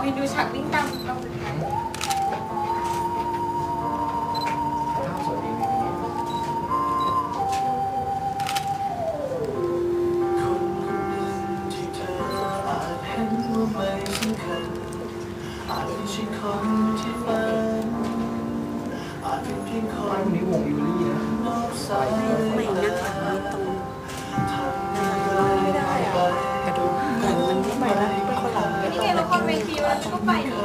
มีดูฉากวิ่งตามเราเหมือนกันวันนี้วงยูรี่นะไม่นะคะไม่ได้กระดูกแต่มันไม่ไปแล้วเป็นคนหลังนี่ไงละครเวทีวันก็ไปนี่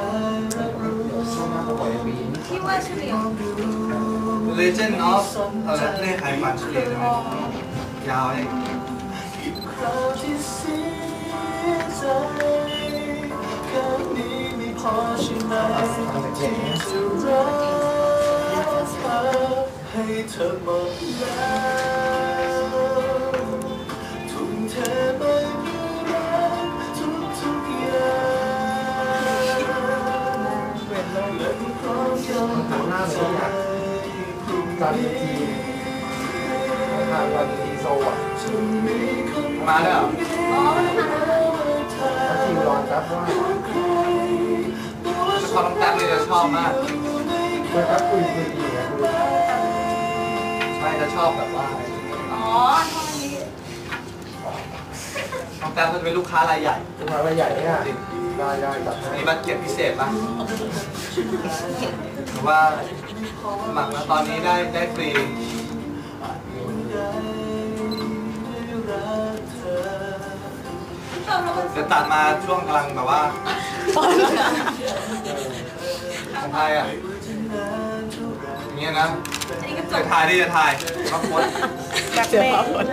ที่ว่าเฉลียว Legend of เล่ขายฝันเฉลียวใช่ไหมยาวเลยให้เธอหมดแล้วทุ่มเทไปเพื่อรักทุกอย่างและพร้อมยอมทำหน้าเลยทุกอย่างการทีทางวันทีโซอ่ะมาแล้วอ๋อมันมาถ้าทีมร้อนครับว่าพอต้องตั้งเลยจะชอบมากเมื่อครับคุยดีนะคุยใช่จะชอบแบบว่าอ๋อท่อนนี้ต้องตั้งก็จะเป็นลูกค้ารายใหญ่จังหวะใหญ่เนี่ยได้ตัดให้มีบัตรเก็บพิเศษป่ะหรือว่าสมัครแล้วตอนนี้ได้ฟรีจะตัดมาช่วงกำลังแบบว่าของไทยอ่ะอย่างเงี้ยนะจะถ่ายดิจะถ่ายมาโพสแบบเล่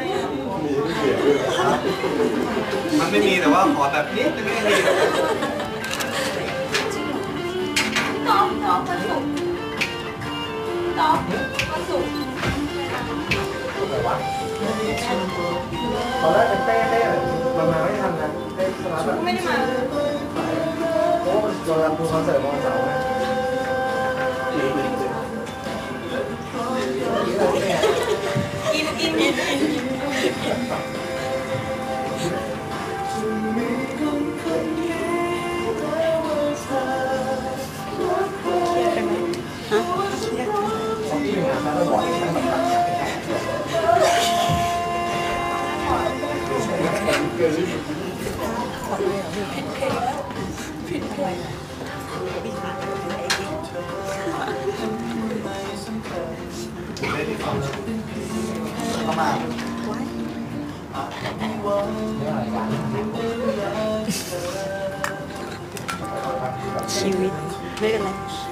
มันไม่มีแต่ว่าขอแบบนี้จะไม่ได้มีน้องวันศุกร์น้องวันศุกร์อะไรวะตอนแรกเป็นเต้มันมาไม่ทันนะเต้สลับแบบไม่ได้มาโอ้โดนรับดูคอนเสิร์ตวันเสาร์นะอินของที่งานแล้วก็บอกทั้งแบบเกินเข้ามาชีวิตเรื่องอะไร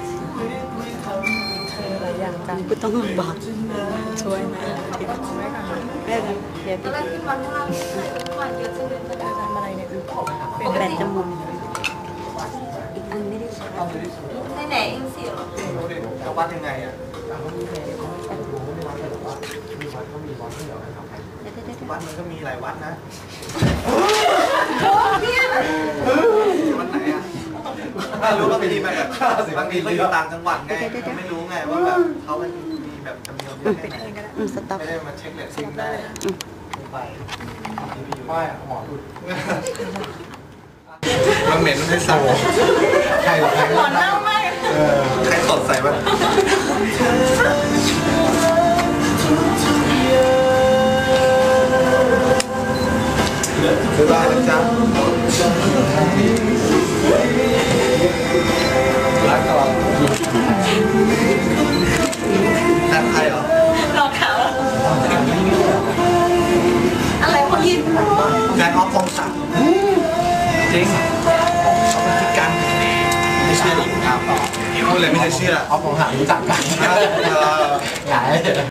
หลายอย่างการกูต้องลำบากช่วยนะแม่กันเดี๋ยวตอนแรกคิดว่าถ้าก่อนเยอะจะเดินไปได้ทำอะไรเนี่ยเป็นแบตจะหมดอีกอันไม่ได้ใช้ไหนเองสิหรอดูดิจะวัดยังไงอ่ะวัดมันก็มีหลายวัดนะวัดไหนอ่ะถ้ารู้ก็ไปดีมาแบบบางทีก็อยู่ต่างจังหวัดไงไม่รู้ไงว่าแบบเขามันมีแบบจำนวนเยอะแค่ไหนไม่ได้มาเช็คเลตติ้งได้ไปไม่หมอดูมันเหม็นไม่สั่งใครหรอใครหมอนเน่ามากใครสดใส่บ้างบ๊ายบายนะจ๊ะรักต่อแต่ใครเหรอรอขาวอะไรคนยินแฟนออฟคงศักดิ์จริงเขาเป็นพิการไม่เชื่อหรอกครับพูดเลยไม่เชื่อเอาของหารู้จักกันอย่า